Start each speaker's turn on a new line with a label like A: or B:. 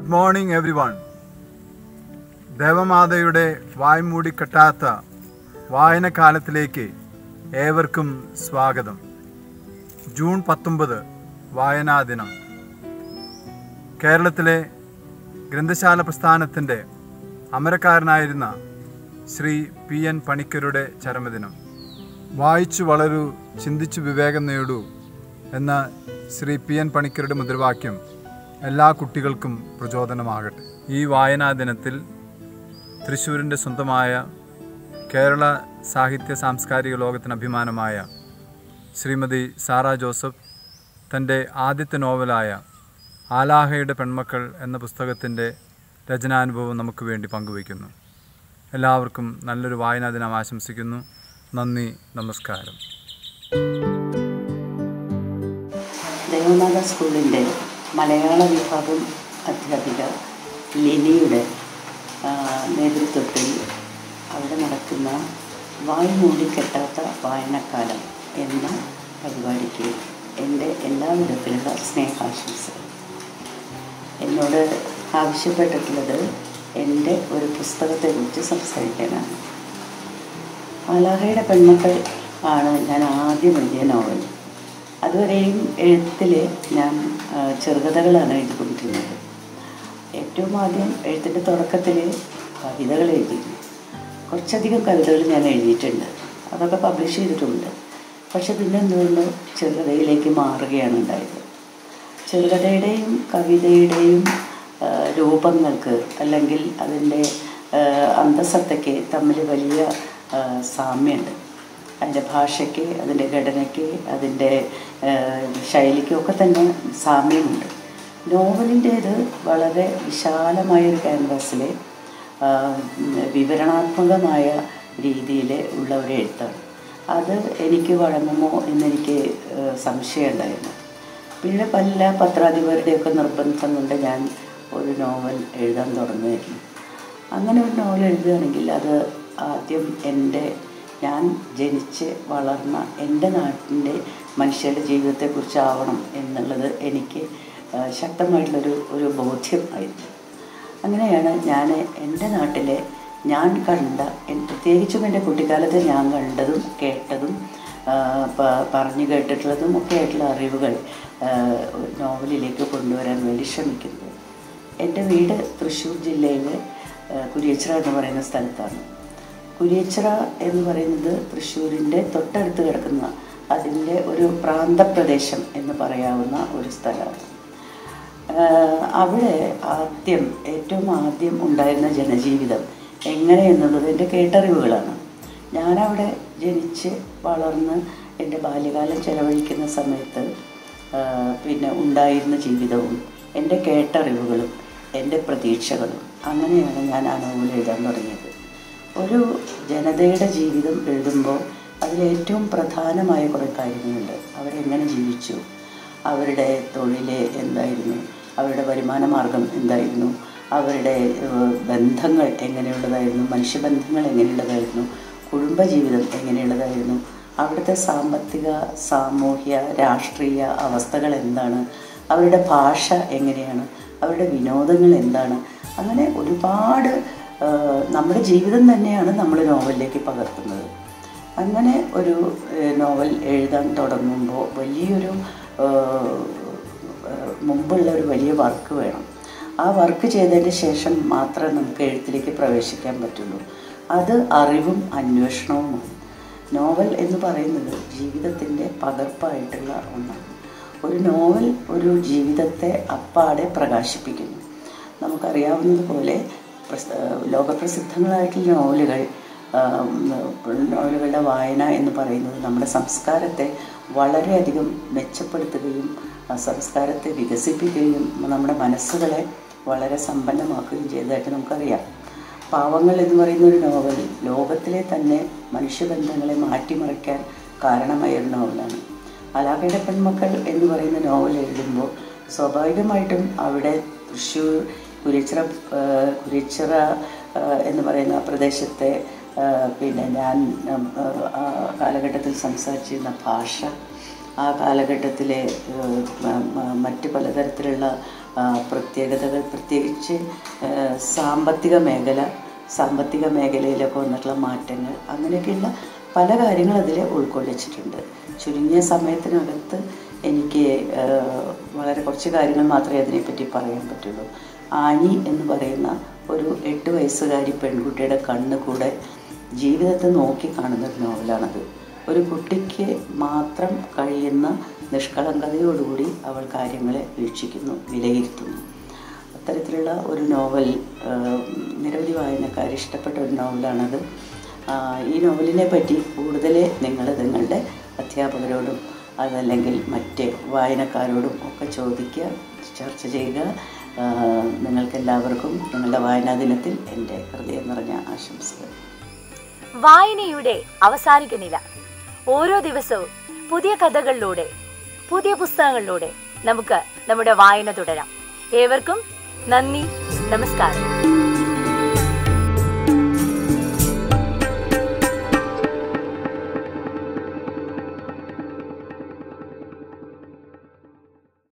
A: Good morning everyone. ദേവമാതയുടെ വായ്മൂടി കെട്ടാത്ത വായനക്കാലത്തിലേക്ക് ഏവർക്കും സ്വാഗതം. ജൂൺ 19 വായനാ ദിനം. കേരളത്തിലെ ഗ്രന്ഥശാല പ്രസ്ഥാനത്തിൻ്റെ അമരക്കാരനായിരുന്ന ശ്രീ P.N. പണിക്കരുടെ ചരമദിനം. വായിച്ചു വളരൂ, ചിന്തിച്ചു വിവേകം നേടൂ എന്ന ശ്രീ P.N. പണിക്കരുടെ മുദ്രാവാക്യം എല്ലാ കുട്ടികൾക്കും പ്രചോദനമാകട്ടെ. ഈ വായനാ ദിനത്തിൽ തൃശ്ശൂരിൻ്റെ സ്വന്തമായ കേരള സാഹിത്യ സാംസ്കാരിക ലോകത്തിന് അഭിമാനമായ ശ്രീമതി സാറാ ജോസഫ് തൻ്റെ ആദ്യത്തെ നോവലായ ആലാഹയുടെ പെൺമക്കൾ എന്ന പുസ്തകത്തിൻ്റെ രചനാനുഭവം നമുക്ക് വേണ്ടി പങ്കുവയ്ക്കുന്നു. എല്ലാവർക്കും നല്ലൊരു വായനാ ദിനം ആശംസിക്കുന്നു. നന്ദി, നമസ്കാരം.
B: ദേവമാത സ്കൂളിൻ്റെ മലയാള വിഭാഗം അധ്യാപിക ലിനിയുടെ നേതൃത്വത്തിൽ അവിടെ നടക്കുന്ന വായ്മൂടി കെട്ടാത്ത വായനക്കാലം എന്ന പരിപാടിക്ക് എൻ്റെ എല്ലാ വിധത്തിലുള്ള സ്നേഹാശംസകൾ. എന്നോട് ആവശ്യപ്പെട്ടിട്ടുള്ളത് എൻ്റെ ഒരു പുസ്തകത്തെക്കുറിച്ച് സംസാരിക്കാനാണ്. ആലാഹയുടെ പെൺമക്കൾ ആണ് ഞാൻ ആദ്യം എഴുതിയ നോവൽ. അതുവരെയും എഴുത്തിൽ ഞാൻ ചെറുകഥകളാണ് എഴുതിക്കൊണ്ടിരുന്നത്. ഏറ്റവും ആദ്യം എഴുത്തിൻ്റെ തുടക്കത്തിൽ കവിതകൾ എഴുതിയിരുന്നു. കുറച്ചധികം കവിതകൾ ഞാൻ എഴുതിയിട്ടുണ്ട്, അതൊക്കെ പബ്ലിഷ് ചെയ്തിട്ടുണ്ട്. പക്ഷെ പിന്നെ എന്തുകൊണ്ടോ ചെറുകഥയിലേക്ക് മാറുകയാണ് ഉണ്ടായത്. ചെറുകഥയുടെയും കവിതയുടെയും രൂപങ്ങൾക്ക് അല്ലെങ്കിൽ അതിൻ്റെ അന്തസത്തയ്ക്ക് തമ്മിൽ വലിയ സാമ്യമുണ്ട്. അതിൻ്റെ ഭാഷയ്ക്ക്, അതിൻ്റെ ഘടനയ്ക്ക്, അതിൻ്റെ ശൈലിക്കൊക്കെ തന്നെ സാമ്യമുണ്ട്. നോവലിൻ്റേത് വളരെ വിശാലമായൊരു ക്യാൻവാസിൽ വിവരണാത്മകമായ രീതിയിൽ ഉള്ള ഒരു എഴുത്താണ്. അത് എനിക്ക് വഴങ്ങുമോ എന്നെനിക്ക് സംശയമുണ്ടായിരുന്നു. പിന്നെ പല പത്രാധിപരുടെയൊക്കെ നിർബന്ധം കൊണ്ട് ഞാൻ ഒരു നോവൽ എഴുതാൻ തുടങ്ങുമായിരുന്നു. അങ്ങനെ ഒരു നോവൽ എഴുതുകയാണെങ്കിൽ അത് ആദ്യം ഞാൻ ജനിച്ച് വളർന്ന എൻ്റെ നാട്ടിൻ്റെ മനുഷ്യരുടെ ജീവിതത്തെക്കുറിച്ചാവണം എന്നുള്ളത് എനിക്ക് ശക്തമായിട്ടുള്ളൊരു ബോധ്യം ആയിരുന്നു. അങ്ങനെയാണ് ഞാൻ എൻ്റെ നാട്ടിലെ ഞാൻ കണ്ട, പ്രത്യേകിച്ചും എൻ്റെ കുട്ടിക്കാലത്ത് ഞാൻ കണ്ടതും കേട്ടതും പറഞ്ഞു കേട്ടിട്ടുള്ളതും ഒക്കെ ആയിട്ടുള്ള അറിവുകൾ നോവലിലേക്ക് കൊണ്ടുവരാൻ വേണ്ടി ശ്രമിക്കുന്നത്. എൻ്റെ വീട് തൃശ്ശൂർ ജില്ലയിലെ കുരിയച്ചിറ എന്ന് പറയുന്ന സ്ഥലത്താണ്. കുരിയച്ചിറ എന്ന് പറയുന്നത് തൃശ്ശൂരിൻ്റെ തൊട്ടടുത്ത് കിടക്കുന്ന അതിൻ്റെ ഒരു പ്രാന്തപ്രദേശം എന്ന് പറയാവുന്ന ഒരു സ്ഥലമാണ്. അവിടെ ഏറ്റവും ആദ്യം ഉണ്ടായിരുന്ന ജനജീവിതം എങ്ങനെയെന്നുള്ളത് എൻ്റെ കേട്ടറിവുകളാണ്. ഞാനവിടെ ജനിച്ച് വളർന്ന് എൻ്റെ ബാല്യകാലം ചെലവഴിക്കുന്ന സമയത്ത് പിന്നെ ഉണ്ടായിരുന്ന ജീവിതവും എൻ്റെ കേട്ടറിവുകളും എൻ്റെ പ്രതീക്ഷകളും, അങ്ങനെയാണ് ഞാൻ ആ നോവൽ എഴുതാൻ തുടങ്ങിയത്. ഒരു ജനതയുടെ ജീവിതം എഴുതുമ്പോൾ അതിലേറ്റവും പ്രധാനമായ കുറേ കാര്യങ്ങളുണ്ട്. അവരെങ്ങനെ ജീവിച്ചു, അവരുടെ തൊഴിൽ എന്തായിരുന്നു, അവരുടെ വരുമാന മാർഗം എന്തായിരുന്നു, അവരുടെ ബന്ധങ്ങൾ എങ്ങനെയുള്ളതായിരുന്നു, മനുഷ്യബന്ധങ്ങൾ എങ്ങനെയുള്ളതായിരുന്നു, കുടുംബജീവിതം എങ്ങനെയുള്ളതായിരുന്നു, അവിടുത്തെ സാമ്പത്തിക, സാമൂഹ്യ, രാഷ്ട്രീയ അവസ്ഥകൾ എന്താണ്, അവരുടെ ഭാഷ എങ്ങനെയാണ്, അവരുടെ വിനോദങ്ങൾ എന്താണ്. അങ്ങനെ ഒരുപാട് നമ്മുടെ ജീവിതം തന്നെയാണ് നമ്മൾ നോവലിലേക്ക് പകർത്തുന്നത്. അങ്ങനെ ഒരു നോവൽ എഴുതാൻ തുടങ്ങുമ്പോൾ വലിയൊരു മുമ്പുള്ള ഒരു വലിയ വർക്ക് വേണം. ആ വർക്ക് ചെയ്തതിന് ശേഷം മാത്രമേ നമുക്ക് എഴുത്തിലേക്ക് പ്രവേശിക്കാൻ പറ്റുള്ളൂ. അത് അറിവും അന്വേഷണവുമാണ്. നോവൽ എന്ന് പറയുന്നത് ജീവിതത്തിൻ്റെ പകർപ്പായിട്ടുള്ള ഒന്നാണ്. ഒരു നോവൽ ഒരു ജീവിതത്തെ അപ്പാടെ പ്രകാശിപ്പിക്കുന്നു. നമുക്കറിയാവുന്നതുപോലെ ലോകപ്രസിദ്ധങ്ങളായിട്ടുള്ള നോവലുകളുടെ വായന എന്ന് പറയുന്നത് നമ്മുടെ സംസ്കാരത്തെ വളരെയധികം മെച്ചപ്പെടുത്തുകയും സംസ്കാരത്തെ വികസിപ്പിക്കുകയും നമ്മുടെ മനസ്സുകളെ വളരെ സമ്പന്നമാക്കുകയും ചെയ്തതായിട്ട് നമുക്കറിയാം. പാവങ്ങൾ എന്ന് പറയുന്ന ഒരു നോവൽ ലോകത്തിലെ തന്നെ മനുഷ്യബന്ധങ്ങളെ മാറ്റിമറിക്കാൻ കാരണമായ ഒരു നോവലാണ്. ആലാഹയുടെ പെൺമക്കൾ എന്ന് പറയുന്ന നോവൽ എഴുതുമ്പോൾ സ്വാഭാവികമായിട്ടും അവിടെ തൃശ്ശൂർ കുരിയച്ചിറ എന്ന് പറയുന്ന പ്രദേശത്തെ പിന്നെ ഞാൻ കാലഘട്ടത്തിൽ സംസാരിച്ചിരുന്ന ഭാഷ, ആ കാലഘട്ടത്തിലെ മറ്റ് പലതരത്തിലുള്ള പ്രത്യേകതകൾ, പ്രത്യേകിച്ച് സാമ്പത്തിക മേഖലയിലൊക്കെ വന്നിട്ടുള്ള മാറ്റങ്ങൾ, അങ്ങനെയൊക്കെയുള്ള പല കാര്യങ്ങൾ അതിൽ ഉൾക്കൊള്ളിച്ചിട്ടുണ്ട്. ചുരുങ്ങിയ സമയത്തിനകത്ത് എനിക്ക് വളരെ കുറച്ച് കാര്യങ്ങൾ മാത്രമേ അതിനെപ്പറ്റി പറയാൻ പറ്റുള്ളൂ. ആനി എന്ന് പറയുന്ന ഒരു 8 വയസ്സുകാരി പെൺകുട്ടിയുടെ കണ്ണുകൂടെ ജീവിതത്തെ നോക്കി കാണുന്നൊരു നോവലാണത്. ഒരു കുട്ടിക്ക് മാത്രം കഴിയുന്ന നിഷ്കളങ്കതയോടുകൂടി അവൾ കാര്യങ്ങളെ വീക്ഷിക്കുന്നു, വിലയിരുത്തുന്നു. അത്തരത്തിലുള്ള ഒരു നോവൽ നിരവധി വായനക്കാർ ഇഷ്ടപ്പെട്ട ഒരു നോവലാണത്. ഈ നോവലിനെ പറ്റി കൂടുതൽ നിങ്ങളുടെ അധ്യാപകരോടും അതല്ലെങ്കിൽ മറ്റ് വായനക്കാരോടും ഒക്കെ ചോദിക്കുക, ചർച്ച ചെയ്യുക. നിങ്ങൾക്കെല്ലാവർക്കും നിങ്ങളുടെ വായനാ ദിനത്തിൽ എൻ്റെ ഹൃദയം നിറഞ്ഞ ആശംസകൾ.
C: വായനയുടെ അവസാനിക്കുന്നില്ല. ഓരോ ദിവസവും പുതിയ കഥകളിലൂടെ, പുതിയ പുസ്തകങ്ങളിലൂടെ നമുക്ക് നമ്മുടെ വായന തുടരാം. ഏവർക്കും നന്ദി, നമസ്കാരം.